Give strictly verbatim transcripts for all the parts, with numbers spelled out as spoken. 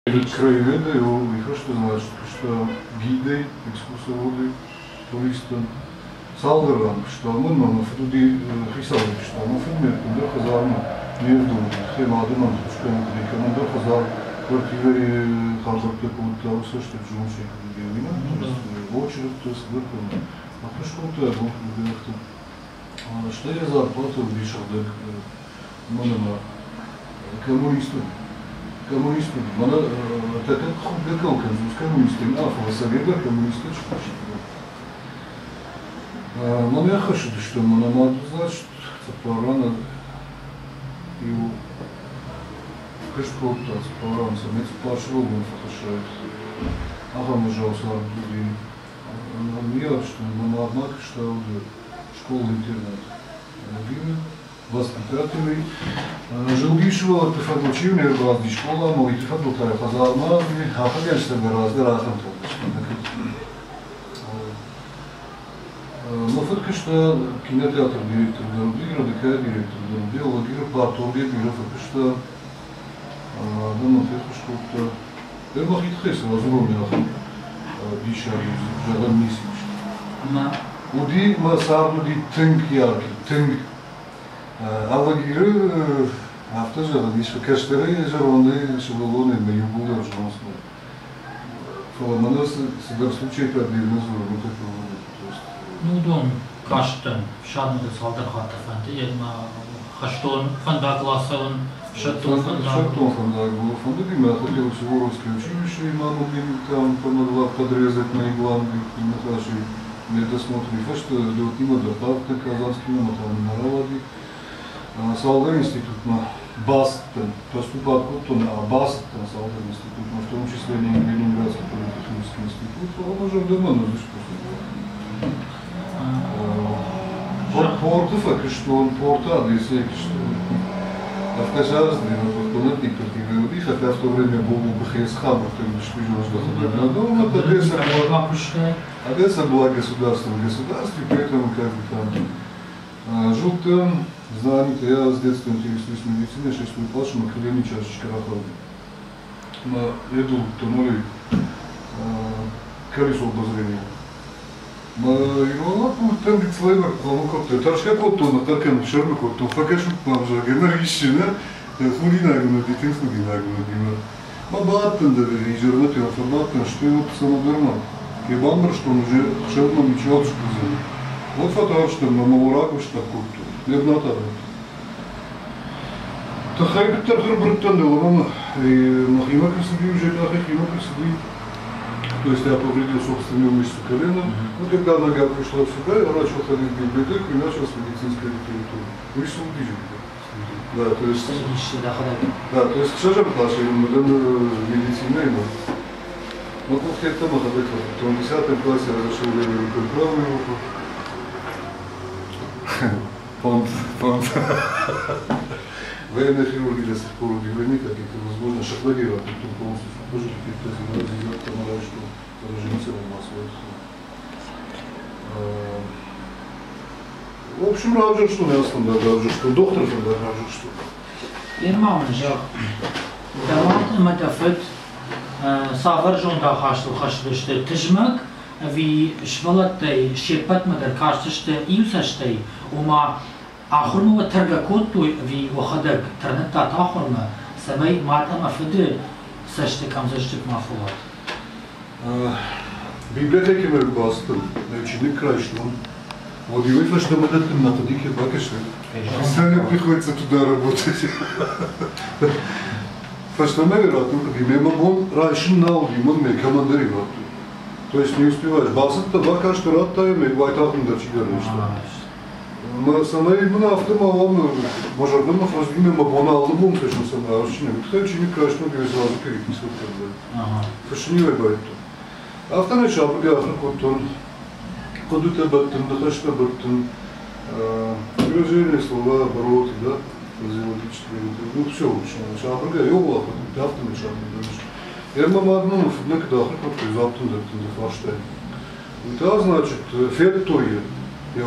Краеведы, и что значит, что гиды, экскурсоводы, туристы, салдеран, что мы нам в туди хисали, что мы фильме, когда хазарно, между хемадом, что мы туда команда хазар, квартиры, хазар такого, все что в жунче, где вина, то есть в очередь, то есть выполнено. А то что это, что я зарплату вышел, да, мы нам коммунистам. Коммунисты, она так как худо с коммунистами, а философия коммунистическая. Но я хочу, что мы нам значит, пора на его кашпорт, пора на самец пошел, он фотошает. Ага, мы же усар люди. Нам я что мы однако что школа интернет. Воспитателей. Жылгишего тефадлучивни разди школа, но и тефадлутая хазарна, а конечно гораздо разным но факт, что кинотеатр директор Дорогира, ДК директор Дорогира, Логира, Парторгия, Бира, факт, что да, ну, факт, что это я махит хес, возможно, диша, жадам месяц. Уди масарду ди тынк яркий, тынк. Аллагиры автожары, если каштеры жароны, шевелоны, на югу должно быть. Фаламана себя случай отдельно зуру, вот это. Ну, дом каштан, шадный салдар хатафанты, я на хаштон фанда классован, шатон фанда. Шатон фанда был фанда, я хотел всего русское училище, и маму там помогла подрезать на игланды, и Наташей медосмотрели, а что делать не надо, так казанский номер там на Раваде. Салдар институт на Бастон, поступал потом на Бастон, Салдар институт, но в том числе Ленинградский политехнический институт, он уже дома, но за что? Порты, факт, что он порта, если что, а в Казахстане, но он не против хотя в то время был бы Бхесхабр, то есть что же доходило до дома, Одесса была государством в государстве, поэтому как бы там жил там. Знаете, я с детства интересуюсь медициной, шестой класс, мы колени чашечка рахали. Я иду к тому колесо обозрения. Ну, там где слайвер, ну как-то, торчка коттона, таркан, шармы коттон, факашу, там же, генерищина, худинагна, детин худинагна, дима. Мабаттан, да, и жернатый информатан, что это самодерман. Кебамбр, что он уже шерма мечал, что за. Вот фотограф, что на Малораку, что коттон. Лебната. То хайбит тархар браттандала, мама, и махима красоты уже махима красоты. То есть я повредил собственную мышцу колена. Ну, когда нога пришла сюда, я начал ходить в библиотеку и начал с медицинской литературы. Вышел убежать. Да, то есть... Да, то есть, к сожалению, нашей медициной, но... Ну, вот я там ходил, в десятом классе разрешил левую руку, правую руку. Фонд, фонд. Военная хирургия до сих пор удивлены, как это возможно шахладировать, тут полностью тоже какие-то зелёные, помогают, что пораженцы у нас вот. В общем, равжа что не основное, равжа что доктор, да, равжа что. Ирма жак. Дават матафет саваржон да хашту хашту что тижмак ви швалаттай шепат мадар каштышты июсаштай ума آخرما و ترگکوت توی وی وخدک ترنتا آخرما سمای ماتم افده سشت کم سشت مافوات. Библиотеки мы бастом, ученик краешном. Вот его и фаш дома датым на тодике бакаши. Постоянно приходится туда работать. Фаш дома вероятно, как имеем он раньше на аудимон мы командири вату. То есть не успеваешь. Басат-то бакаш то рад таем и вайтахм дачигану что. Мы самые мы на автомобиле, может быть, мы фразбим мы банально бум, точно самое очень. Кто ученик краешном говорит сразу перейти с вот фашнивый байт. Автор шаб гafır kontun, kodute baktın, dıkaşta baktın, выражение слова обороты, да, фразеологические, ну все очень. Шаб га йогла, автор шаб говоришь. Я мама одну, некогда хрипот из автора, это фаштайн. Это значит, фет тое, я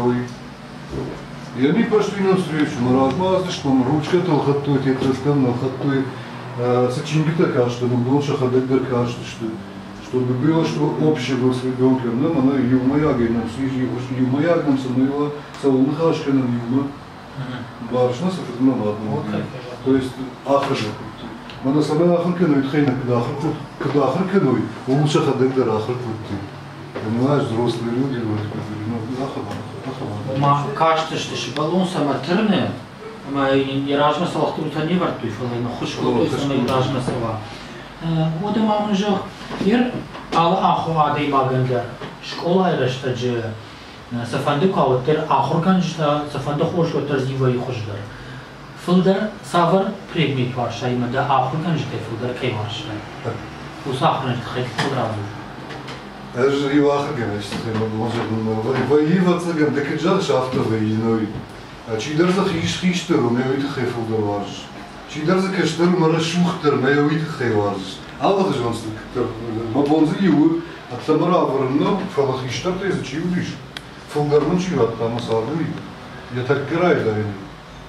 И они пошли навстречу, мы размазали, что ручка толхатует, я рассказал, хатует. сочинить-то кажется, но был шахадек кажется, что чтобы было, что общее было с ребенком, но она юмаягином, свежий, юмаягином, самоила, салон хашканом, юма, барышна, софизма, ладно. То есть, ахржа. Она сама ахркану, тхейна, когда ахркану, когда ахркану, он шахадек дар ахркану. Понимаешь, взрослые люди, ну, ахркану. Ма кажется, что шибалон самотрне, ма и ражма салахтута не вартуй, фалай, но хушкутой самой ражма сала. Вот и мама же, ир, ал аху адей маганда, школа решта же, сафанду кавтер ахуркан же, сафанду хош отер зивай хошдар. Филдер савар предмет варшай, мада ахуркан же филдер кей варшай. Усахран же хек филдразу. Это же его ахуркан, что ты может думать. Воевать цыган, так и джад шафтовый иной. А чидер за хиш хиштер, у меня ведь хей филдер варш. Чидер за кештер, мара шухтер, у меня ведь хей варш. Аллах же он стык, мабонзы его, от самара варно, фалах хиштер, ты зачем лишь. Филдер ну чего там осадный. Я так граю да они.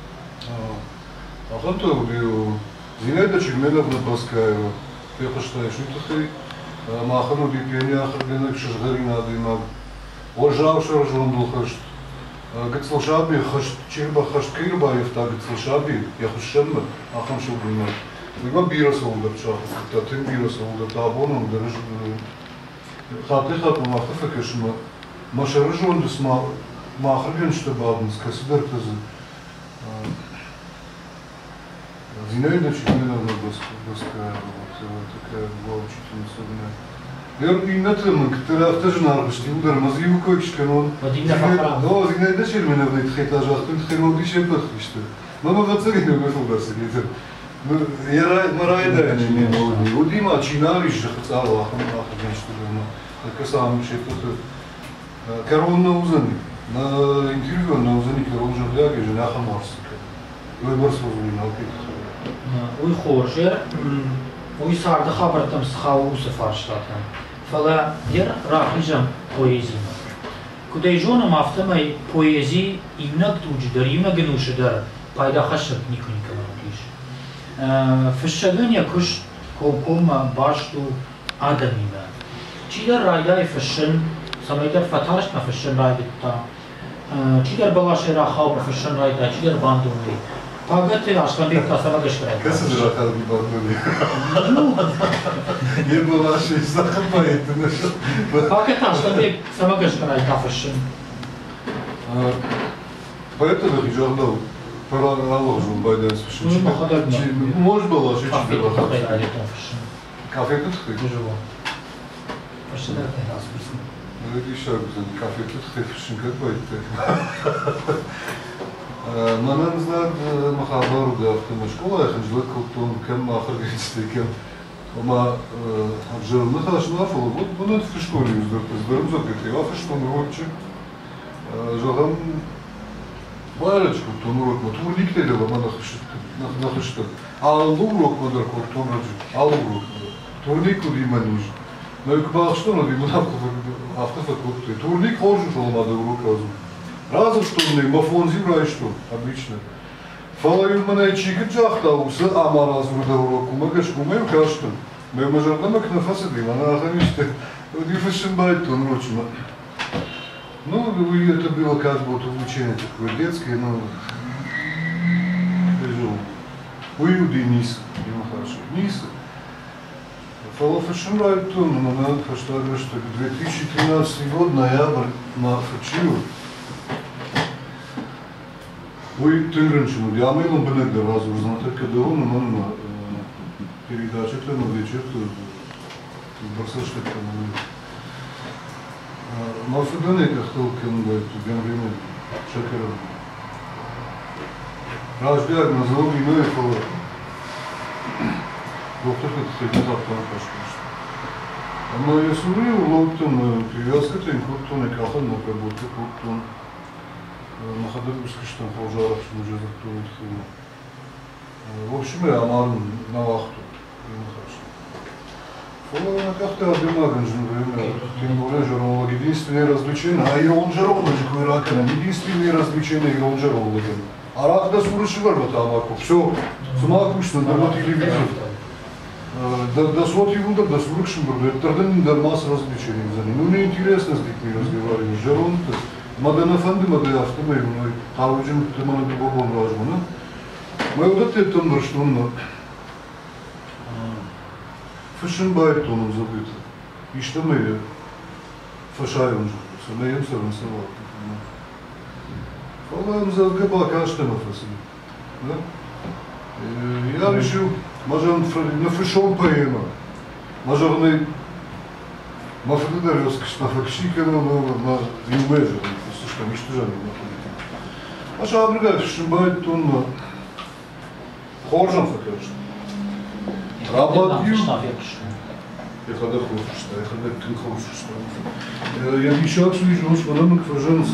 А ханту убил. Зинаида Чельменовна Баскаева. Я посчитаю, что ты махану дипьяни ахргенок шажгарина адына. Ожав шаржон был хашт. Гацлшаби хашт черба хашт кирбаев так гацлшаби. Я хашшенна ахам шубина. Либо бира солдатча. Та тем бира солдата абоном держ. Хаты хату махафа кешма. Машаржон десма махрген что бабнс касдертазы. Зинаида Чельменовна Баскаева, вот такая была учительница у меня. Я и на том, которая в тоже нарушила, удар мозги укойчика, но он... Но Зинаида Чельменовна это хотела жахту, это хотела бы еще плохо, что... Мама в отцеге вышел до сидит. Я марайда не не у Дима чинали же хотела, а он ахрен что дома. Так сам еще кто-то корон на узане. На интервью на узане корон же гляги, жена хамарсика. Выбор свой на опыт. Уй хожер, уй сарда хабартам схау сефарштатан. Фала дер рахижам поэзия. Куда жона мафтамай поэзии имнак тудждар, имнак гнушдар, пайда хашат нико николаудиш. Фшагания куш кокома башту адамина. Чидар райдай фшен, самайдар фаташ на фшен райдта. Чидар балаши рахау фшен райда, чидар бандуни. Пагате ашкандик тасавагаш край. Каса же рахал не бандуни. Не было аж из захапает. Пагате ашкандик самагаш край тафшен. Поэтому я ждал. Пора наложил байдан спешить. Ну, походать надо. Может было ошибка. Кафе тут хайдали тафшен. Кафе тут ты? Живо. Почти так не раз писал. Ну, это еще один кафе тут ты, какой ты. Манан знает махабару да автомобильная школа, я хочу культон кем махар гостиком. Ома обжил на хорошо нафал, вот он в школе издал, разберем зубки, я в школе урочи. Жагам барочку, культон урок, вот урник ты дала, мана хашит, нахашит. Ал урок модар культон раджу, ал урок. Турник уди мануж. Но и кабал что надо ему навку автофакультет. Турник хожу, что надо урок разум. Разом что мне, мафон зимрай что, обычно. Фалаю мене чикет жахтаусы, ама разум да уроку, магаш кумею кашту. Мы можем намек на фасади, она ахамиште, дифашин байтон ручно. Ну, это было как бы увлечение такое детское, но... Скажу, уюди низ, ему хорошо, низ. Фалафашин байтон, но надо поставить, что две тысячи тринадцатый год, ноябрь, на Фачию. Ой, ты раньше, ну я мы вам были для вас уже знать, когда он на передаче, то на вечер, то бросаешь что-то на Мафедония как-то кем-то время шокировал. Рождяк назвал имя и фало. Доктор как-то не так там пошел. Но я смотрю, локтон привязка, то им локтон и кахан, но как будто локтон. На ходу что пожаров, что уже закрывают химию. В общем, я амару на вахту. Фола как-то обимаган же, например, тем более жировал единственное развлечение, а и он жировал, же ракана, единственное развлечение и он жировал. А рак да сурыши варба там, все, сама кушно, да вот телевизор. Да свод его да свуркшим бурду, это тогда не масса развлечений за ним. Ну мне интересно с детьми разговаривать. Жарон, мадана фанды, мадана автомобиль, мной, а вы же ты мана дубовом разжу, да? Мы вот это там что он фашинбайт он забыт. И что мы фашаем же, что мы им сам совал. Фалаем за габа каждый на фасили, да? Я решил, может, на фэшон поема, может, он может, это резко, что факшика, но на юмеже, что мечтажа не находит. А что, обрегать, что бывает, он хоржан факшка. Работаю. Я когда хочу, что я когда ты хочешь, что я еще отслежу, что нам фэшон.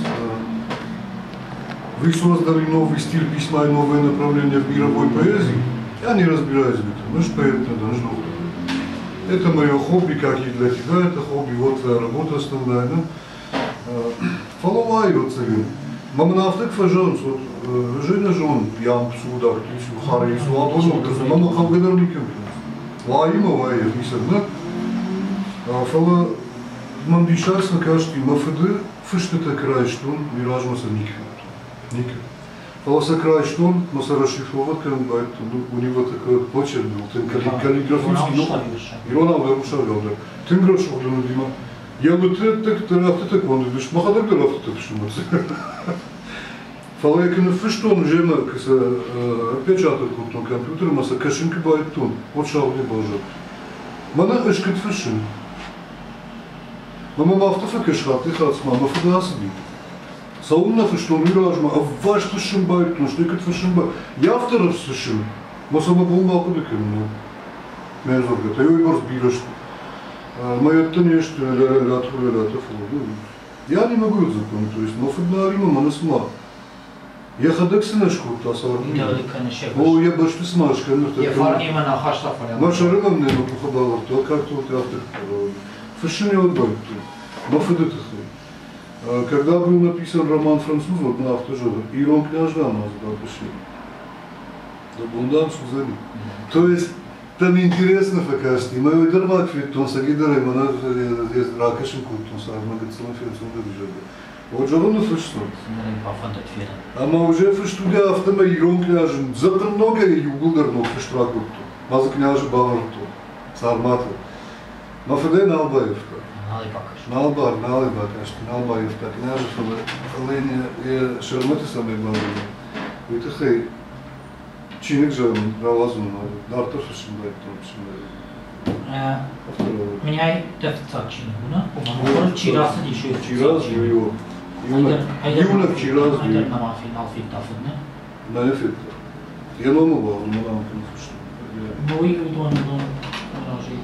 Вы создали новый стиль письма и новое направление в мировой поэзии. Я не разбираюсь в этом, ну что поэт надо, жду. Это мое хобби, как и для тебя, это хобби, вот твоя работа основная, да? Фаловай вот целый. Мама на авток фажанс, вот Женя жон, ям суда, птицу, хари, суабону, мама халгадарником. Ваима, ваия, мисер, да? Фала, мам дишарс на каждый мафады, фыштата край, что он миражмаса никак. Никак. Фаласа край, что он, но сарашифовать, у него такой почерк был, каллиграфический, ну, и он нам нарушал, да. Ты грош, вот он, Дима, я вот так, так, так, так, он, видишь, махадаг, да, так, так, Фала, я кину фыштон, жена, каса, печатает куртон компьютер, маса кашинки байтон, вот шалды божат. Мана эшкет фышин. Мама мафтафа кашхат, и хац, мама фадасаби. Саунна фыштон, миражма, а ваш фышин байтон, что я кат фышин байтон. Я авторов фышин, маса ма бомба акудыкем, ну. Мезорга, та йой борс бирашку. Моя-то нечто, ля-ля-ля-ля-ля-ля-ля-ля-ля-ля-ля-ля-ля-ля-ля-ля-ля-ля. Я не могу это запомнить, то есть, но фаднарима, мана сма. Я ходок сыночку, то сорвали. О, я больше смажка, ну так. Я фарни мана хашта фарни. Наша рыба мне ну похабала, то как тут автор. Фашине вот будет. Но федет это. Когда был написан роман француз, вот на автожурнале, и он княжда нас был пошли. Да бундан сузали. То есть там интересно факашти. Мы его дермак фитон сагидары, мы на есть ракашин кутон саг магазин фитон дебжады. Вот же он фэшн. Ама уже фэштудия автома ирон княжин. Зато много югулдар но фэштракут. Маза княжи баварту. Сармату. Но фэдэ налбаевка. Налбар, налбар, конечно, налбаевка. Княжи фэлэни и шермати самой баварли. Это хэй. Чиник же равазун. Дартор фэшн байт том. Меня дефицит чиник, да? Он чирас еще. Чирас его. Юна вчера сделал. Айдар на мафин, алфит тафин, да? Да, эффект. Я не могу, но нам конечно. Ну и вот он, он, рожит.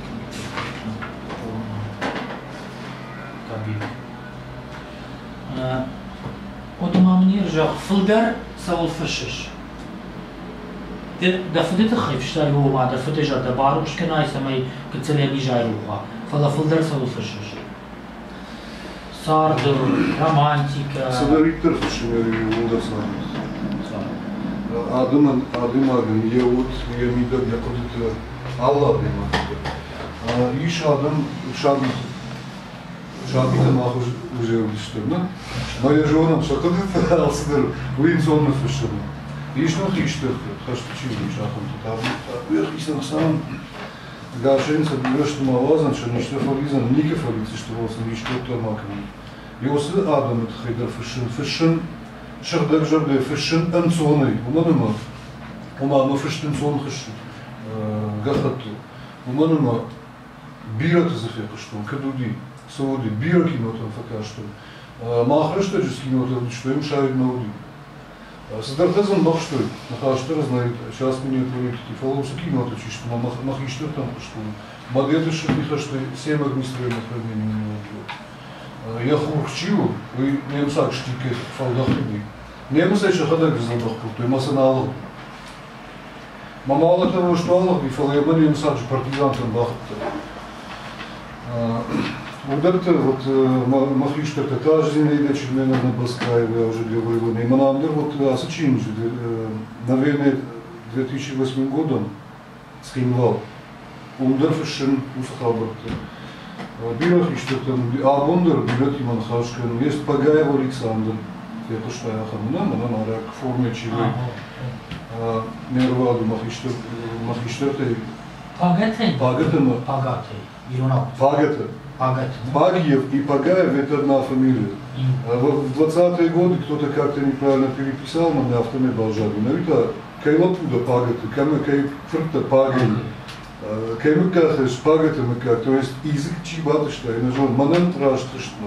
Табик. Вот мам не ржал. Фулгар савол фашиш. Да фудит خيف شتاي هو ما ده فدج ده باروش كنا يسمي كتسلي بيجاروها فلا فلدر سووا فشش صار романтика. Сценариттер фашинери ундасан. Адыман адымагын еут емида якудыты Алла демак. Иш адам шабит шабита махуж уже что, моя жена шакудыты алсыдыр уинсонны фашин. Иш нах иш тых хашпичи шахун тав. Я хисам сам Гашин собирает, что мавазан, что ничто фализан, нике фалицы, что вот ничто то макни. Его сын Адам это хайдар фэшн, фэшн, шардак жардай фэшн анцоны, уманума, уманума фэшн анцон хэшн, гахату, уманума бирак зафека что, кадуди, сауди, бирак ему там фака что, махрашта же скинул там, что им шарит на уди. Садартазан мах что, нахал что знает, сейчас мне это фалоусы кино то чисто, мах мах и что там что, модели что их что семь огнестрельных ранений у него было. Я хурчил, вы не сак штике фалдахли. Не мы сейчас ходак задох, то и масанал. Мама того что Аллах и фалемани не сак партизан там бахт. Вот это вот махиш это та же земля, чуть на Баскаеве, я уже говорил, и Манамдер вот осочинж, наверное, две тысячи восьмым годом скинвал. Умдерфischen Усахалберта. Бирах и что там, а Бондер берет ему на Хашкан, есть Пагаев Александр, это что я хамна, но на рак форме чего. Нерваду махиштер, махиштертэй. Пагатей. Пагатема. Пагатей. Ирона. Пагата. Пагат. Пагиев и Пагаев это одна фамилия. В двадцатые годы кто-то как-то неправильно переписал на меня автоме Балжаду. Навита Кайлапуда Пагата, Кама Кайфрта Пагата. Каймыках Пагата Мыка, то есть язык чибатышта, и нажал Манан Раштышну.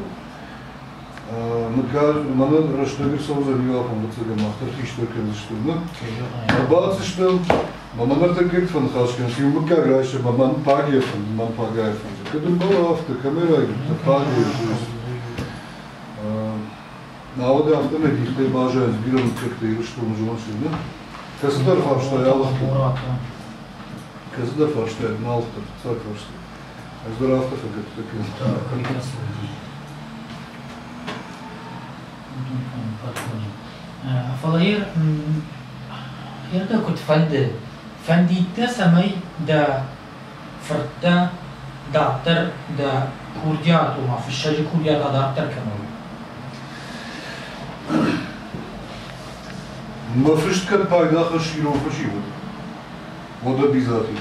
Манан Раштагер Сауза Нилапом Бацагам, Ахтархиш только заштурна. Бацыштан, Маманар Тагер Фанхашкан, Симбыка Раша, Маман Пагиев, Маман Пагаев. Когда была авто, камера, Пагиев, то есть. А вот автомат их ты бажаешь, берем как-то и что он же машина. Касдар фарштай Аллахта. Касдар фарштай Аллахта, царь фарштай. Касдар автофа как такие. Прекрасно. Фалаир, я так вот фанды. Фандита самой да фрта дактор да курдиату ма фишаji курдиата дактор канал. Но фишка пайдаха широко живут. Вот обязательно.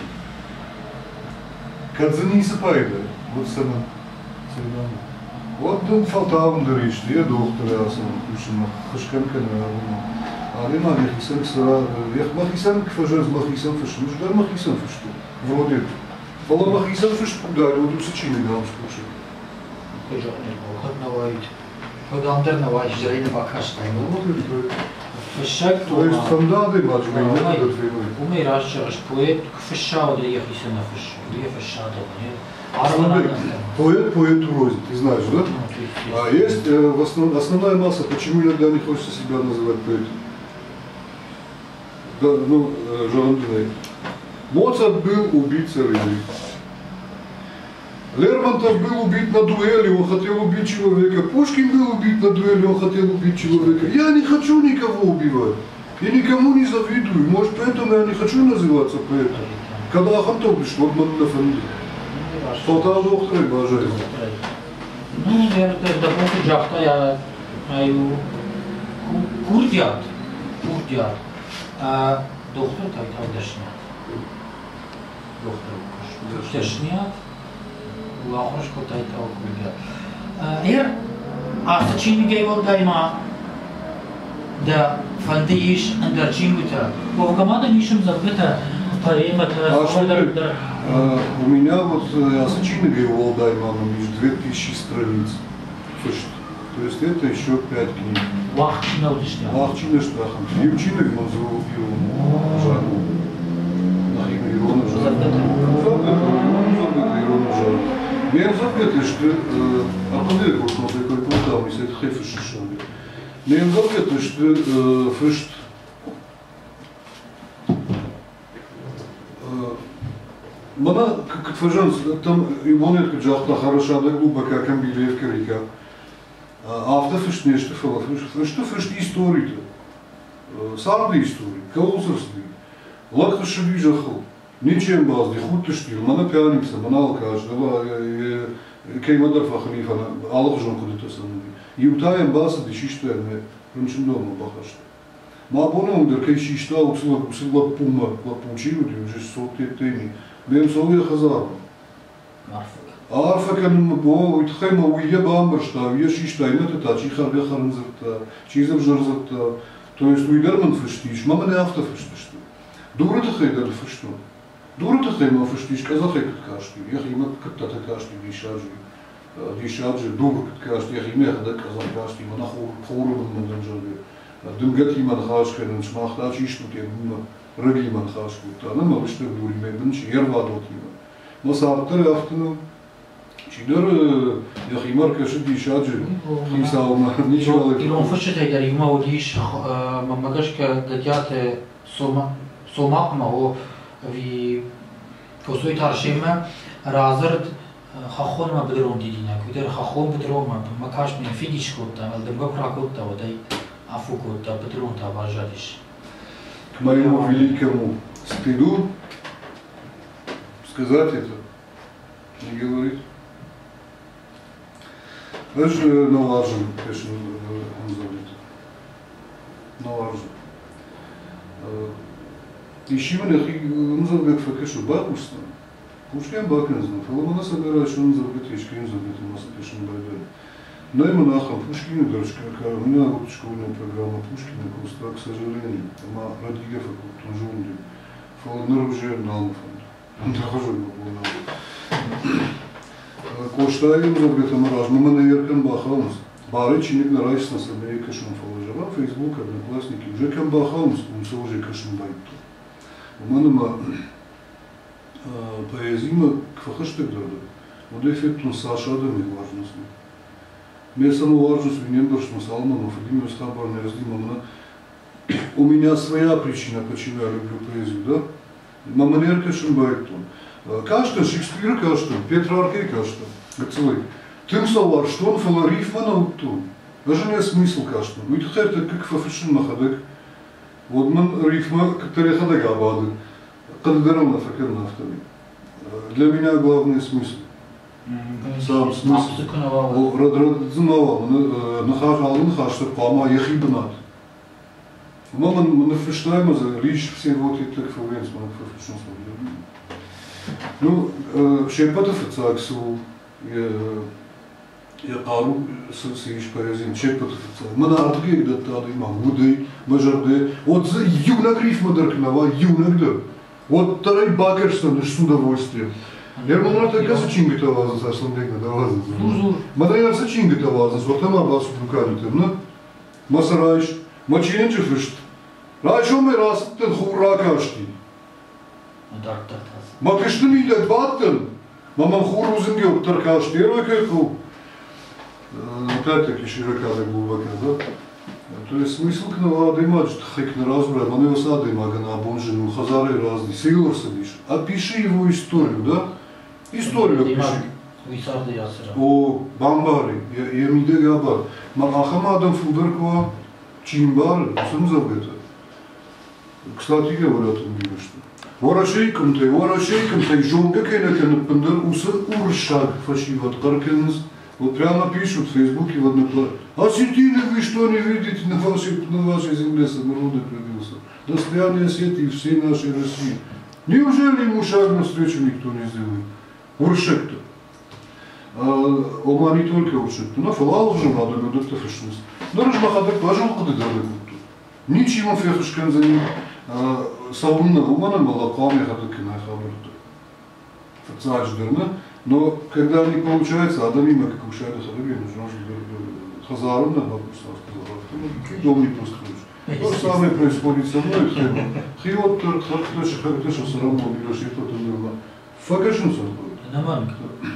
Кадзаниса пайда, вот сама. Вот дом фалтавн дыриш, я доктор ясам, кушам, хашкам канал. Ali mахисам сара, я махисам кфажаз махисам фиш, ну ждар махисам фиш что. Вроде. Вала махисам фиш куда, вот у сочины гам скушай. Кожа не ход наваить. Когда андер наваить, жарина бакаштай. Фишак то есть фандады мачмей, не надо твоей. Умей расчараш поэт, фишау да ехиса на фиш, я фишадо, не. Поэт поэту рознь, ты знаешь, да? А есть э, в основ, основная масса, почему иногда не хочется себя называть поэтом. Да, ну, э, Жоландиной. Моцарт был убит целый день. Лермонтов был убит на дуэли, он хотел убить человека. Пушкин был убит на дуэли, он хотел убить человека. Я не хочу никого убивать. Я никому не завидую. Может, поэтому я не хочу называться поэтом. Когда Ахантов лишь вот на фамилии. Фалтал доктор и бажай. Ну, я это допустим, джахта я аю курдиат, курдиат. А доктор так так дешня. Доктор дешня. Лахош котай так курдиат. Ер а сочинение гейвал дайма да фандиш андерчимута. Повгамада нишем забыта. А что а, у меня вот я сочинил его Дайманом лишь две тысячи страниц. То есть это еще пять книг. Вахчина удишня. Вахчина штахам. И учинок манзуру Ирона Жару. Нахина Ирона Жару. Забыта Ирона Жару. Мне забыта, что а подъехал вот на такой платам, если это хефи шишали. Мне забыта, что фышт Мана, как фажан, там и монет, как жахта хороша, да глубоко, как амбилев карика. А автофиш не что фала, что фиш история-то, сарды истории, колосовские, лактыши вижахал, ничем базди, худ штил, мана пьяница, мана алкаш, дала кеймадар фахлифа, алхжон куда-то самый. И утаем база, да чистая, не раньше дома бахашта. Ма понял, да кей чистая, усила усила пума, лапучи, уже сотни теми. Бем солия хазар. Арфак. Арфак ан бо итхайма уйя бамбаршта, уйя шишта, името та, чи харга харнзарта, чи забжарзарта. То есть уйдерман фыштиш, мама не авто фыштишта. Дурата хайдар фышто. Дурата хайма фыштиш, казахай кашти. Я хайма катата кашти дишаджи. Дишаджи, дур кашти, я хайма хада казах кашти, мана хорубан манданжаде. Дымгат иман хашкан, шмахта чишту кем. Рыгиман хашку, та на малышты бурьме, бенчи ервадот има. Но сартер автоном, чидер яхимар каши дишаджи, хисауна, ничего. Тирон фашет айдар има одиш, мамагашка гадяте сома, сомакма о ви косой таршима разрд хахон ма бедрон дидина, кудер хахон бедрон ма макаш ми фидиш котта, алдемга пракотта одай афукотта бедрон та важадиш. К моему великому стыду, сказать это, не говорить. Это же налажен, конечно, он забит. Налажен. Ищи меня, он забит, факешу, бабушка. Пушкин бакензна, фаломана собирает, что он забит, ишки он забит, у нас пишем байдали. Найма нахам, Пушкин, дорожка, у меня вот школьная программа Пушкина, просто, к сожалению, она радига факультон жунди. Фалонер уже налмфанд. Он дохожу на полную. Коштаем забит, амараж, мы наверком бахаумс. Бары чиник нарайс на собой кашун фалажава, Фейсбук, одноклассники, уже кем бахаумс, он все уже кашун байт. У меня поэзима кфахаштык дады. Вот эффект он Саша Адами важность. Мне саму важность винен что Салманов, Димиус Хабарный раздимовна. У меня своя причина, почему я люблю поэзию, да? Маманер кашын байтон. Каштан, Шекспир каштан, Петраркей каштан. Гацелый. Тым салар, что он фаларифма наутун. Даже не смысл каштан. Ведь это как фафишин махадек. Вот man рифма, которые хадек абады. Каддарам факер нафтами. Для меня главный смысл. Сам смысл. Радрадзинова, нахажалын хаштар пама ехибнат. Мама мы фриштайм за лишь все вот эти так фугенс мы фриштайм. Ну, шепатов цаксу я я ару сосиш поэзин шепатов цак. Мы на артге где-то ады магуды, бажарды. Вот за юнак рифма даркнава, юнак да. Вот тарай бакерстон с удовольствием. Я могу на такая зачинка тавазан, сошло мне на тавазан. Мадрия зачинка тавазан, вот там абасу руками ты, ну? Масарайш, мачинче фишт. Райшо мы раз тен хура кашки. Макишты ми дед баттен. Мамам хуру зингел таркашки, ракеку. Опять-таки широка так глубоко, да? То есть смысл к навадимать, что хэк на разбрать, он его садимага на обонжину, хазары разные, силор садишь. Опиши его историю, да? Историю опиши. О, бамбари, я миде габар. Ахама адам фудеркова, чимбар, сам забыто. Кстати, говорят, он говорит, что. Ворашейком ты, ворашейком ты, жонга кенекен, пендер усы уршаг, фашиват, каркенс. Вот прямо пишут в Фейсбуке в однокласснике. Осетины, вы что не видите, на вашей, на вашей земле самородок родился. Достояние света и всей нашей России. Неужели ему шаг навстречу никто не сделает? Уршек-то. А, ома не только уршек-то. Но фалал уже надо, но доктор фашист. Но рожмахадок пожил куда далеко. Ничего фехашкен за ним. Саунна умана малаками хадок на хабарта. Фацадждерна. Но когда не получается, адамима как ушает хадоги, нужно хазаром на бабуса сказал. Дом не пускаешь. То же самое происходит со мной. Хиот хартош хартош сарамон или что-то было. Факашн сон. Нормально.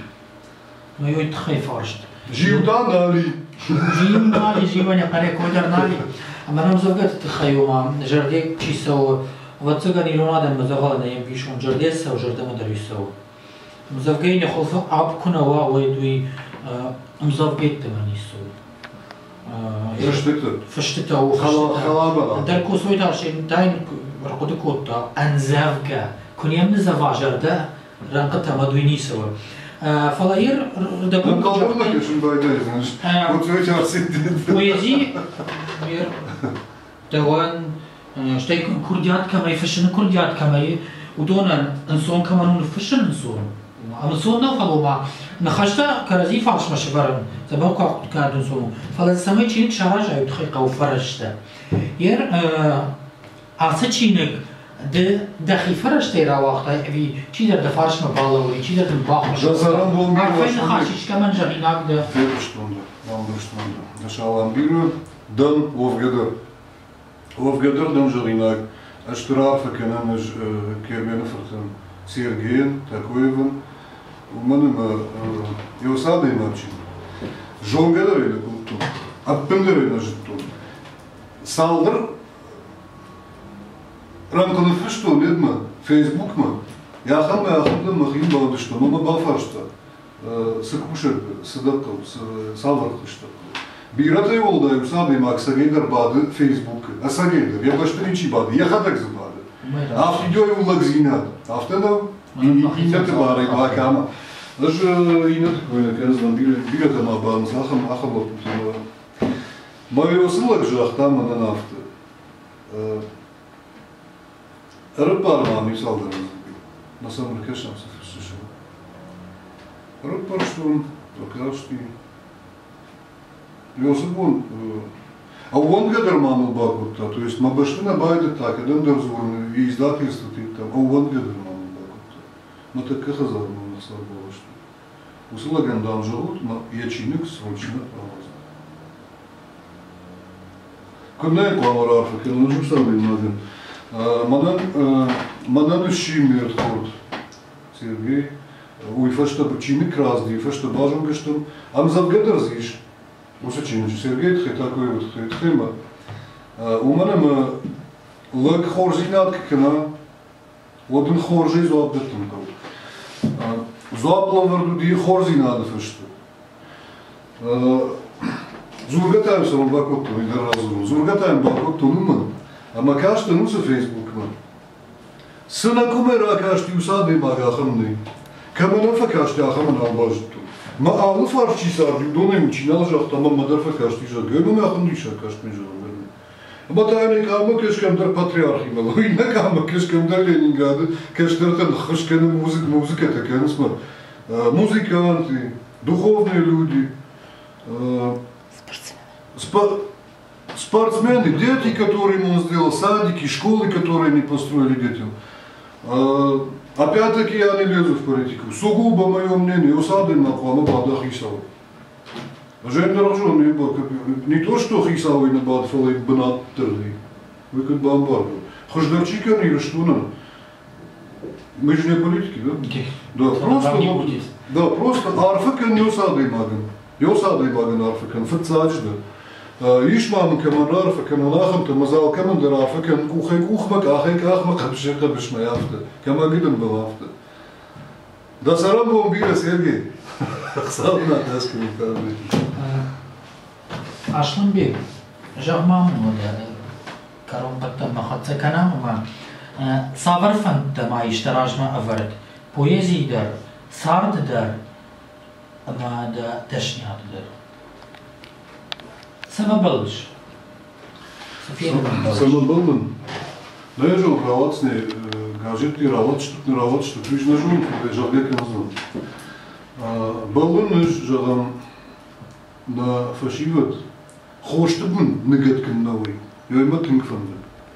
Ну и это хайфаршт. Живда дали. Жив дали, живаня карекодер дали. А мы нам завгат хайома жардек чисо. Вот цыгане лунадам мазагала на им пишут жардеса, жардама дарисо. Мзавгейне холфа абкунава уйдуи мзавгейте манису. Фаштета. Фаштета о фаштета. Дарку свойдашин тайн ракодекота анзавга. Куньям незава жарда ранката мадуинисова. Фалаир дабун калбурна кешин байдай, знаешь. Вот эти арсенты. Поэзи мир таван штей курдиат камай фашин курдиат камай удонан инсон каманун фашин инсон. Амсонна фалома нахашта карази фарш машбаран забау ка кадун сому фала самай чиник шаража ютхиqa وفرشتا ير аца чиник د دخي فرشتا را وقتا وی چی در دفارش مبالوی چی در باخش جزاران بول می عارفين خاشش كمان جريناك ده Ферштунда, Валдерштунда. Нашалам биру дан овгедер. Овгедер дан жринак. Аштрафа кенамеш кербена фартен Сергеен Такоевен. У мене і осади інакші. Жонгедери de kultu. Appenderi na житту. Saldır. Rankını fıştı o nedme. Facebook mu? Yaxam ve yaxamda mahim bağdıştı. Ama bafarştı. Sıkmışır. Sıdakıl. Saldır kıştı. Bir rata yolda usadi maksageyder bağdı Facebook. Asageyder. Ya başta niçi bağdı. Yaxadak zıbadı. Afti diyor ulak zinat. Aftada ինը բարի բակամը Դժը ինը դկույնը կենզնան բիրը դմաբանց ախմ ախալոպությունը Մայոսıl ակժախտա մնան ավտը Рыбар misal на самом деле шанс совершенно. Рыбар что он только что Йосипун, а он гадер маму бакутта, то есть мабашина байда так, один дерзун и издательство там, а он гадер маму бакутта. Но так как хазар мы на слабо что. Усила гандам живут, но я чиник срочно повоза. Куда я кламар арфа, я нужен сам один. Манан ущимер тхорд Сергей, уй фашта почини красный, фашта бажан гештом, ам завгадер зиш. Усачинич Сергей тхе такой вот тхема. У мене лак хорзинат кена, один хоржи зоабдетом кал. Зоаплаварду ди хорзинат фашта. Зургатаем сам бакотту, ида разум. Зургатаем бакотту нуман. Ama kaçtı nasıl Facebook'ma? Sana kumera kaçtı usadı magahımdı. Kamera fakaçtı ahımın albajtı. Ma ağlı farçı sardı. Donayım için alacak tamam madar fakaçtı. Görmem ahımdı işe kaçtı mecbur. Ama tane kalma keşkemder patriarxim. Ama yine kalma keşkemder Leningradı. Keşkerden xışkene müzik müzik etekeniz mi? Музыканты, духовные люди. Спортсмены. Спортсмены, дети, которым он сделал, садики, школы, которые не построили детям. А, опять-таки я не лезу в политику. Сугубо мое мнение, усадим на плану бада Хисава. Жен дорожен, не то, что Хисава и на бад фалай бнат терли. Вы как бомбарду. Хождарчика не рештуна. Мы же не политики, да? Да, просто, да, просто арфакен не усадим аган. Не усадим аган арфакен, фацачда. يشمع كمان رافع كمان لاخم تمزال كمان درافع كان كوخي كوخمك آخي كأخمك بشيء قبش ما يافته كمان قدم بلافته ده سلام بوم بيرة سيرجي خسرنا تاسك مكاني أصلاً بير جامع مودا كرام قطع مخاطة كلام ما صبر فند ما يشتراج ما أفرد بويزي در سارد در ما ده تشنيات در سما بلش سما بلمن نجوا رواتني гаджеты рават что не рават что ты же нажмем когда жабек называл баллон наш жагам на фашиват хоштбун негеткин новый я им отинг фанды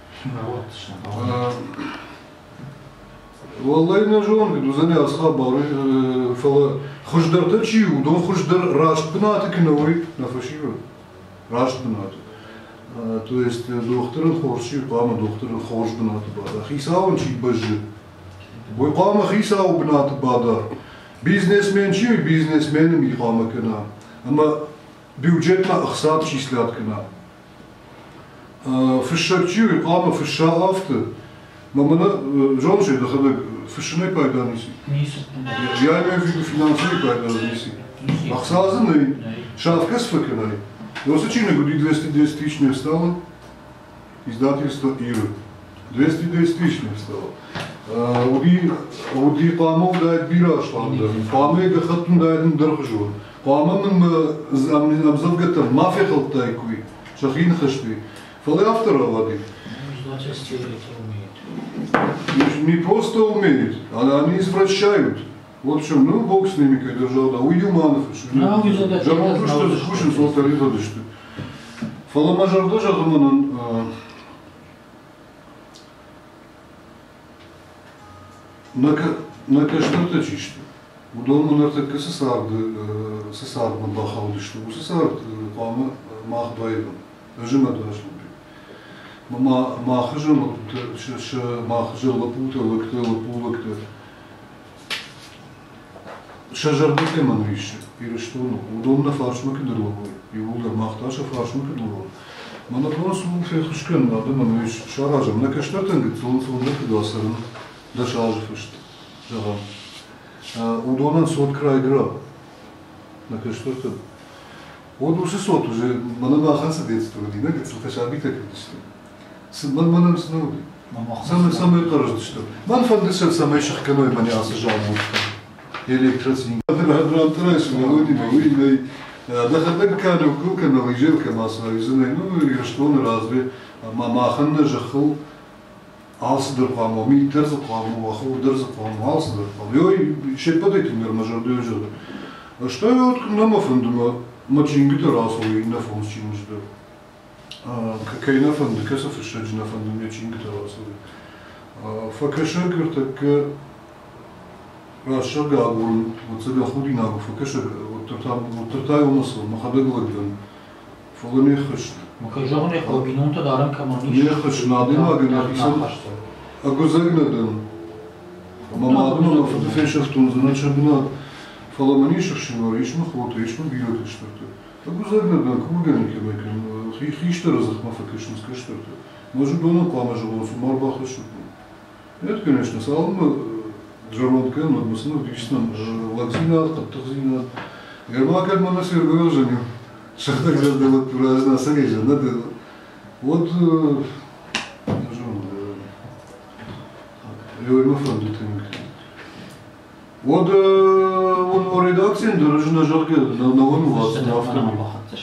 والله نجون قدو زني أصحاب باري فلا خشدر تجيو دون خشدر راشت بناتك نوي نفشيو راشت بناتك то есть докторын хорши қама докторын хорш бнаты бада хисауын чи бажы бой қама хисау бнаты бада бизнесмен чи бизнесменім и қама кына ама бюджетна ықсат числят кына фишак чи қама фиша авты мамана жон шей дахада фишиной пайда неси я имею в виду финансовый пайда неси ақсазын шавкас факынай Досочина годи двести десять тысяч не встало, издательство Иры. двести десять тысяч не встало. Уди, уди памов дает бираж ланда, памы гахатун дает дорожу. Памам амзавгатан мафия халтайкуи, шахин хашти. Фалы автора води. Не просто умеют, а они извращают. Вот в чем, ну бог с ними, как держал, да, у юманов еще. Жамал то, что скучен, с авторитета, что. Фаламажар тоже думан, на кашта чисто. Удобно на так сесард, сесард на бахал, что у сесард, пама мах двоем, режима даже. Мама махажем, ш махажем лапута, лакте, лапу, лакте. Шажардык эман виши, или что, ну, удобно фаршмак и дорогой, и улдар махташа фаршмак и дорогой. Мана просто у фехушкен надо, мана виши, шаражем, на каштатен гит, сон сон гит досарен, да шажев ишт, жагам. Удобно сот край гра, на каштатен. Вот уже сот уже, мана маханса детство, дина гит, соташабита кадишты. Ман манам сноуди. Самое самое корыстное что. Ман фандышев самое шахканой мане асажал вот. Электросин. Рантраш на лоди на уйной. Да хотя как кука на лежелка масса изны. Ну и что он разве мамахан на жаху алсдыр қамы, миттер қамы, ахудыр қамы, алсдыр қамы. Ой, шепадайте мир мажор дёжер. А что я вот на мафандума мачингита расовый на фон чинжда. Какая на фон, да касов еще на фон думаю чингита расовый. Факашагер так расшага он вот себя худина го факашаг вот там вот тартай у нас на хадагладан. Фолоне хаш. Макажоне хобинон то дарам камани. Не хаш надыма гнахисан. А гузагнадан. Мама адма на фотофешахтун заначабина. Фаламани шахшинор ишма хвота ишма билет что-то. А гузагнадан курганики мекан. Хишта разахма факашинска что-то. Может бы он клама живот марбаха что-то. Это, конечно, салма Джармонка, но мы снова действительно лакзина, тахзина. Гермак от монастыря выложили. Шахта где-то вот разная сорежа, надо. Вот, Лёйма фондитинг. Вот он в редакции даже на жарке на новом вас на автомобиле.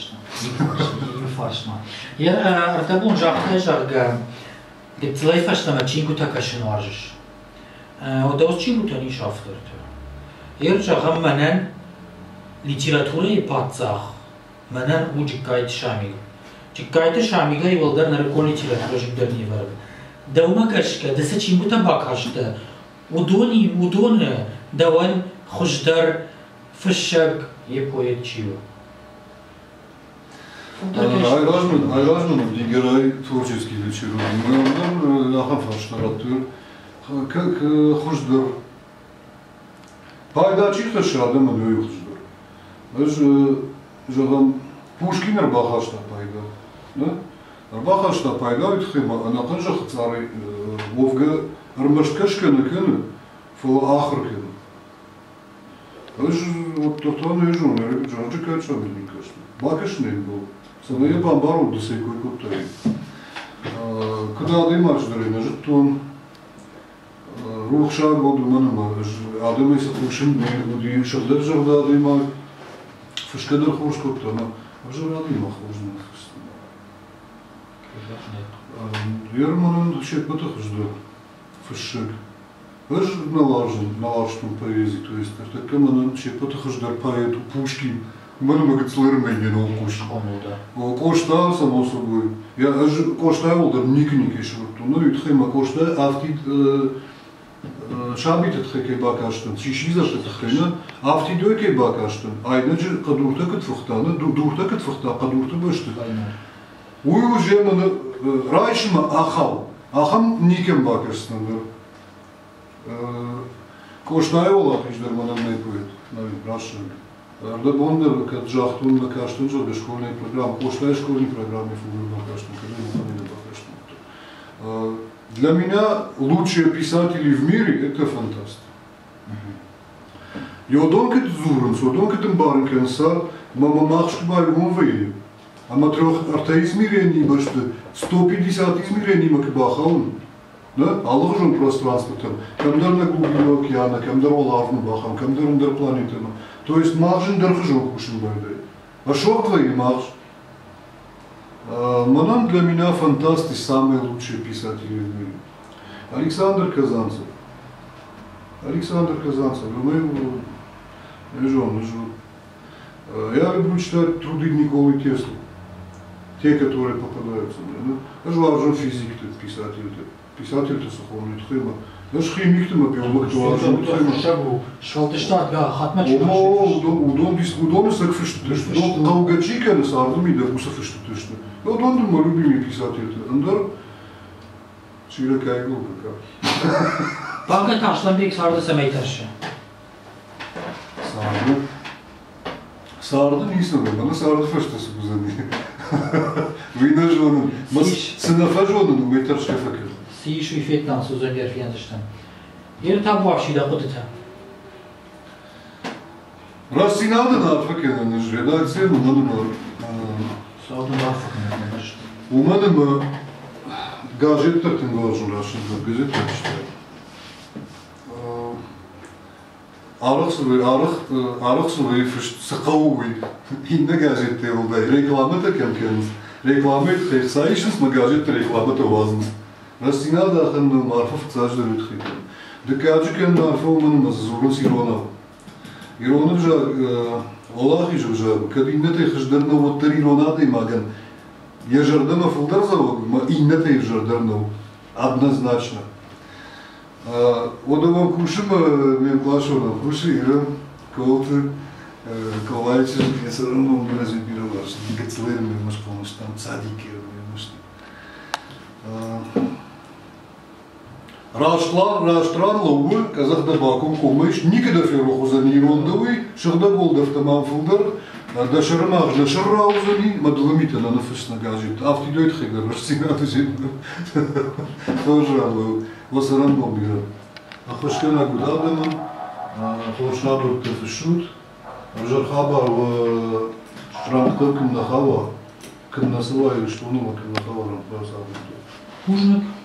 Я артабун жарке жарга. Гипцлей фаштама чингу такашин варжиш. Одос чингу тани шафтырты. Ер жагам манан литературы патсах. Манан у жиккайт шамил. Жиккайт шамига и волдар наркон литература жигдар не варг. Даума кашка, да се чингу табак хашта. Удони, удоне, даван хуждар фшаг е поэт чио. Айражман, айражман, дигерай творческий вечером. Мы нахам фаштаратур. Как хуждар. Пайда чиха шадам адой хуждар. Аж жагам Пушкин арбахашта пайда. Да? Арбахашта пайда итхима, ана канжах цары вовга армашкашкана кана фо ахркана. Аж вот тотан ежон, жарджи качабил никашта. Бакашный был. Саная бамбару десей кой-кутай. Когда адаймаш дарина життон рух шагоду манама, адамай сахушин буди шагдар жагда адаймак. Фашкадар хушкоптана. Аж адайма хужна. Ерманан шепата хужда. Фашк. Аж налажен, налажен поэзии, то есть это каманан шепата хуждар поэту Пушкин. Мана магацлер менен ол кош. Ол кошта само собой. Я аж кошта олдар ник-ник ешвурту. Ну и тхема кошта автит шабит тхеке бакаштан. Шишиза тхена автит дойке бакаштан. Айнаджи кадурта катфухтана, дурта катфухта, кадурта башты. Уй уже мана райшма ахал. Ахам никем бакаштан. Кошта олар хиждар манан не поэт. Нави рашан. Да бондар как жахтун на каштун же до школьной программы, после школьной программы фигуры на каштун, когда мы на каштун. Для меня лучшие писатели в мире это фантасты. И одон кет зурен, одон кет имбарен кенса, мама махшт бай умвей. А на трех арта измерений башты сто пятьдесят измерений макбахаун. Да? Аллах же пространство там. Камдар на глубину океана, камдар олавну бахам, камдар ундер планетами. То есть маржин дорожок ушел байды. А что твои марж? Манан для меня фантасты самые лучшие писатели в мире. Александр Казанцев. Александр Казанцев. Мы его лежим, лежим. Я люблю читать труды Николы Теслы. Те, которые попадаются мне. Я же важен физик, писатель. Писатель-то сухомный тхема. Наш химик-то мы биолог, то важен тхема. Шалтыштат га хатма чугаш. Удон дис удон сак фишты. Удон каугачика на сардами да буса фишты тышты. Удон да мы любимый писатель-то. Андар чиракай глупо как. Банка ташланбек сарды самайтаршы. Сарды. Сарды не знаю, бана сарды фиштасы бузани. Война жена. Сынафа жена, но мы таршка факер. Сииш вифетнан сузон дерфияндаштан. Ер табу авшида ходыта. Раз си надо на факер, на редакция, но надо на. Саудан барфакер. У мене Gazetlerden gördüm aslında, gazetler işte. Arık sıvı, arık, arık sıvı fışt sıkıvı. Yine gazette oldu. Reklamı da kemkeniz. Reklamı etkiyi sayışız mı gazette reklamı da vazınız. Rastina da akında marfa fıksajda rütkhiydi. Dikkaçıken marfa olmanımız zorun sirona. Ирона же, Олахи же уже, когда иннете хождерно вот три ирона ты маган, я жардема фулдар завод, ма иннете жардерно, однозначно. Одовам кушим, мен плашона куши, ирам, колты, колайчи, я все равно не разбирал, что не гацлер, мы маш помощь там цадики, мы маш. Раштла, раштран лову, казахда баком комыш, никогда фероху за нейрондовый, шахда гол автоман фулдер, да шармах, да шарраузани, мадламита на нафишна гаджет, автидойт хигар, растинату зимно, тоже алло, васаран бомбира. А хошкана гудадаман, хошнаду тефишут, жархаба в штрафтер ким нахава, ким насылаю, что ну ким нахава рампаса. Пужник.